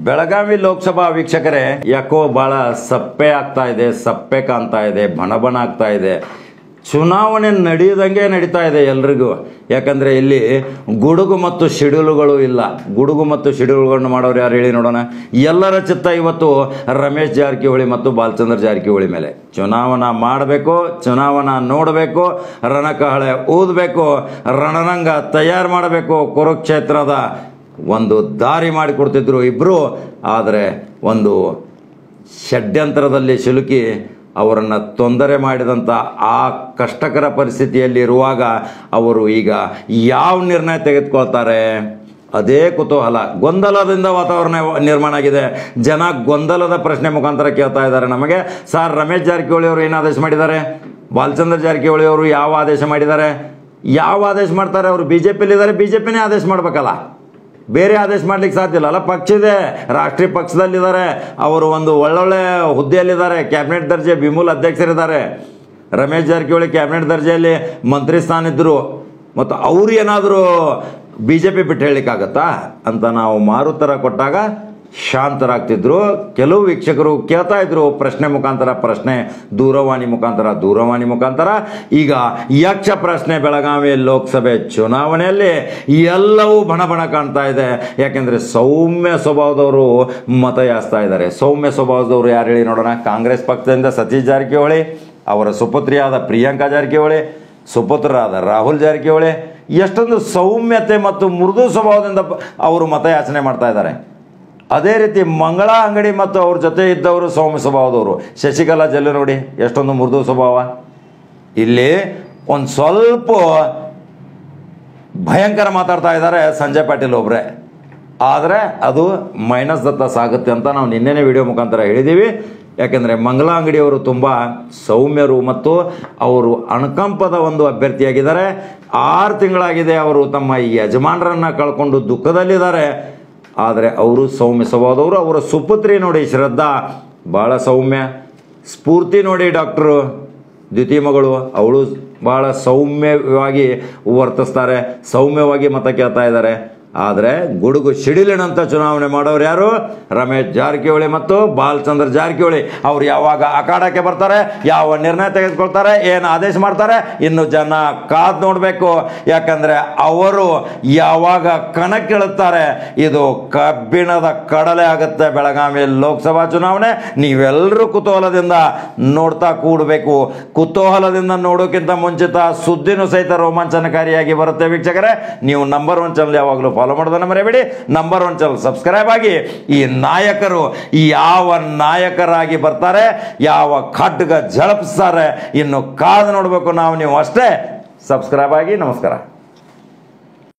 ಬೆಳಗಾವಿ ಲೋಕಸಭಾ ವೀಕ್ಷಕರೇ, ಯಾಕೋ ಬಹಳ ಸಪ್ಪೆ ಆಗ್ತಾ ಇದೆ, ಸಪ್ಪೆ ಕಾಣ್ತಾ ಇದೆ, ಬಣ ಆಗ್ತಾ ಇದೆ. ಚುನಾವಣೆ ನಡೆಯದಂಗೆ ನಡೀತಾ ಇದೆ ಎಲ್ರಿಗೂ. ಯಾಕಂದರೆ ಇಲ್ಲಿ ಗುಡುಗು ಮತ್ತು ಶಿಡಿಲುಗಳು ಇಲ್ಲ. ಗುಡುಗು ಮತ್ತು ಶಿಡಿಲುಗಳನ್ನು ಮಾಡೋರು ಯಾರು ಹೇಳಿ ನೋಡೋಣ. ಎಲ್ಲರ ಚಿತ್ತ ಇವತ್ತು ರಮೇಶ್ ಜಾರಕಿಹೊಳಿ ಮತ್ತು ಬಾಲಚಂದ್ರ ಜಾರಕಿಹೊಳಿ ಮೇಲೆ. ಚುನಾವಣಾ ಮಾಡಬೇಕು, ಚುನಾವಣಾ ನೋಡಬೇಕು, ರಣಕಹಳೆ ಊದಬೇಕು, ರಣರಂಗ ತಯಾರು ಮಾಡಬೇಕು. ಕುರುಕ್ಷೇತ್ರದ ಒಂದು ದಾರಿ ಮಾಡಿಕೊಡ್ತಿದ್ರು ಇಬ್ಬರು. ಆದರೆ ಒಂದು ಷಡ್ಯಂತ್ರದಲ್ಲಿ ಸಿಲುಕಿ ಅವರನ್ನು ತೊಂದರೆ ಮಾಡಿದಂಥ ಆ ಕಷ್ಟಕರ ಪರಿಸ್ಥಿತಿಯಲ್ಲಿ ಇರುವಾಗ ಅವರು ಈಗ ಯಾವ ನಿರ್ಣಯ ತೆಗೆದುಕೊಳ್ತಾರೆ ಅದೇ ಕುತೂಹಲ. ಗೊಂದಲದಿಂದ ವಾತಾವರಣ ನಿರ್ಮಾಣ ಆಗಿದೆ. ಜನ ಗೊಂದಲದ ಪ್ರಶ್ನೆ ಮುಖಾಂತರ ಕೇಳ್ತಾ ಇದ್ದಾರೆ ನಮಗೆ, ಸರ್ ರಮೇಶ್ ಜಾರಕಿಹೊಳಿ ಅವರು ಏನು ಆದೇಶ ಮಾಡಿದ್ದಾರೆ, ಬಾಲಚಂದ್ರ ಜಾರಕಿಹೊಳಿ ಅವರು ಯಾವ ಆದೇಶ ಮಾಡಿದ್ದಾರೆ, ಯಾವ ಆದೇಶ ಮಾಡ್ತಾರೆ? ಅವರು ಬಿ ಜೆ ಪಿಲಿದ್ದಾರೆ, ಬಿ ಜೆ ಪಿನೇ ಆದೇಶ ಮಾಡಬೇಕಲ್ಲ, ಬೇರೆ ಆದೇಶ ಮಾಡ್ಲಿಕ್ಕೆ ಸಾಧ್ಯ ಇಲ್ಲ ಅಲ್ಲ. ಪಕ್ಷ ಇದೆ, ರಾಷ್ಟ್ರೀಯ ಪಕ್ಷದಲ್ಲಿದ್ದಾರೆ, ಅವರು ಒಂದು ಒಳ್ಳೊಳ್ಳೆ ಹುದ್ದೆಯಲ್ಲಿದ್ದಾರೆ, ಕ್ಯಾಬಿನೆಟ್ ದರ್ಜೆ ಬಿಮೂಲ್ ಅಧ್ಯಕ್ಷರಿದ್ದಾರೆ. ರಮೇಶ್ ಜಾರಕಿಹೊಳಿ ಕ್ಯಾಬಿನೆಟ್ ದರ್ಜೆಯಲ್ಲಿ ಮಂತ್ರಿ ಸ್ಥಾನ ಇದ್ದರು. ಮತ್ತು ಅವರು ಏನಾದರೂ ಬಿ ಜೆ ಪಿ ಬಿಟ್ಟು ಹೇಳಲಿಕ್ಕಾಗತ್ತಾ ಅಂತ ನಾವು ಮಾರುತ್ತರ ಕೊಟ್ಟಾಗ ಶಾಂತರಾಗ್ತಿದ್ರು. ಕೆಲವು ವೀಕ್ಷಕರು ಕೇಳ್ತಾ ಇದ್ರು ಪ್ರಶ್ನೆ ಮುಖಾಂತರ ಪ್ರಶ್ನೆ, ದೂರವಾಣಿ ಮುಖಾಂತರ. ಈಗ ಯಕ್ಷ ಪ್ರಶ್ನೆ, ಬೆಳಗಾವಿ ಲೋಕಸಭೆ ಚುನಾವಣೆಯಲ್ಲಿ ಎಲ್ಲವೂ ಬಣ ಕಾಣ್ತಾ ಇದೆ. ಯಾಕೆಂದರೆ ಸೌಮ್ಯ ಸ್ವಭಾವದವರು ಮತ ಯಾಸ್ತಾ ಇದ್ದಾರೆ. ಸೌಮ್ಯ ಸ್ವಭಾವದವರು ಯಾರು ಹೇಳಿ ನೋಡೋಣ. ಕಾಂಗ್ರೆಸ್ ಪಕ್ಷದಿಂದ ಸತೀಶ್ ಜಾರಕಿಹೊಳಿ, ಅವರ ಸುಪುತ್ರಿಯಾದ ಪ್ರಿಯಾಂಕಾ ಜಾರಕಿಹೊಳಿ, ಸುಪುತ್ರರಾದ ರಾಹುಲ್ ಜಾರಕಿಹೊಳಿ ಎಷ್ಟೊಂದು ಸೌಮ್ಯತೆ ಮತ್ತು ಮೃದು ಸ್ವಭಾವದಿಂದ ಅವರು ಮತಯಾಚನೆ ಮಾಡ್ತಾ ಇದ್ದಾರೆ. ಅದೇ ರೀತಿ ಮಂಗಳಾ ಅಂಗಡಿ ಮತ್ತು ಅವ್ರ ಜೊತೆ ಇದ್ದವರು ಸೌಮ್ಯ ಸ್ವಭಾವದವರು. ಶಶಿಕಲಾ ಜಲ್ಲೆ ನೋಡಿ ಎಷ್ಟೊಂದು ಮೃದು ಸ್ವಭಾವ. ಇಲ್ಲಿ ಒಂದು ಸ್ವಲ್ಪ ಭಯಂಕರ ಮಾತಾಡ್ತಾ ಇದ್ದಾರೆ ಸಂಜಯ್ ಪಾಟೀಲ್ ಒಬ್ಬರೇ. ಆದರೆ ಅದು ಮೈನಸ್ ದತ್ತ ಸಾಗುತ್ತೆ ಅಂತ ನಾವು ನಿನ್ನೆನೇ ವಿಡಿಯೋ ಮುಖಾಂತರ ಹೇಳಿದ್ದೀವಿ. ಯಾಕೆಂದರೆ ಮಂಗಳಾ ಅಂಗಡಿಯವರು ತುಂಬ ಸೌಮ್ಯರು ಮತ್ತು ಅವರು ಅನುಕಂಪದ ಒಂದು ಅಭ್ಯರ್ಥಿಯಾಗಿದ್ದಾರೆ. 6 ತಿಂಗಳಾಗಿದೆ ಅವರು ತಮ್ಮ ಯಜಮಾನರನ್ನು ಕಳ್ಕೊಂಡು ದುಃಖದಲ್ಲಿದ್ದಾರೆ. ಆದರೆ ಅವರು ಸೌಮ್ಯ ಸ್ವಭಾವದವರು. ಅವರ ಸುಪುತ್ರಿ ನೋಡಿ ಶ್ರದ್ಧಾ, ಭಾಳ ಸೌಮ್ಯ. ಸ್ಫೂರ್ತಿ ನೋಡಿ ಡಾಕ್ಟ್ರು ದ್ವಿತೀಯ ಮಗಳು, ಅವಳು ಭಾಳ ಸೌಮ್ಯವಾಗಿ ವರ್ತಿಸ್ತಾರೆ, ಸೌಮ್ಯವಾಗಿ ಮತ ಕೇಳ್ತಾ ಇದ್ದಾರೆ. ಆದರೆ ಗುಡುಗು ಸಿಡಿಲಿನಂಥ ಚುನಾವಣೆ ಮಾಡೋರು ಯಾರು? ರಮೇಶ್ ಜಾರಕಿಹೊಳಿ ಮತ್ತು ಬಾಲಚಂದ್ರ ಜಾರಕಿಹೊಳಿ. ಅವರು ಯಾವಾಗ ಅಖಾಡಕ್ಕೆ ಬರ್ತಾರೆ, ಯಾವ ನಿರ್ಣಯ ತೆಗೆದುಕೊಳ್ತಾರೆ, ಏನು ಆದೇಶ ಮಾಡ್ತಾರೆ, ಇನ್ನು ಜನ ಕಾದು ನೋಡಬೇಕು. ಯಾಕಂದರೆ ಅವರು ಯಾವಾಗ ಕಣಕ್ಕಿಳುತ್ತಾರೆ ಇದು ಕಬ್ಬಿಣದ ಕಡಲೆ ಆಗುತ್ತೆ. ಬೆಳಗಾವಿ ಲೋಕಸಭಾ ಚುನಾವಣೆ ನೀವೆಲ್ಲರೂ ಕುತೂಹಲದಿಂದ ನೋಡ್ತಾ ಕೂಡಬೇಕು. ಕುತೂಹಲದಿಂದ ನೋಡೋಕ್ಕಿಂತ ಮುಂಚಿತ ಸುದ್ದಿನೂ ಸಹಿತ ರೋಮಾಂಚನಕಾರಿಯಾಗಿ ಬರುತ್ತೆ ವೀಕ್ಷಕರೇ. ನೀವು ನಂಬರ್ 1 ಚಾನಲ್ ಯಾವಾಗಲೂ ಫಾಲೋ ಮಾಡೋದನ್ನು ಮರೆಯಬೇಡಿ. ನಂಬರ್ 1 ಚಾನಲ್ ಸಬ್ಸ್ಕ್ರೈಬ್ ಆಗಿ. ಈ ನಾಯಕರು ಯಾವ ನಾಯಕರಾಗಿ ಬರ್ತಾರೆ, ಯಾವ ಖಡ್ಗ ಝಳಪಿಸ್ತಾರೆ, ಇನ್ನು ಕಾದು ನೋಡಬೇಕು ನಾವು. ನೀವು ಅಷ್ಟೇ ಸಬ್ಸ್ಕ್ರೈಬ್ ಆಗಿ. ನಮಸ್ಕಾರ.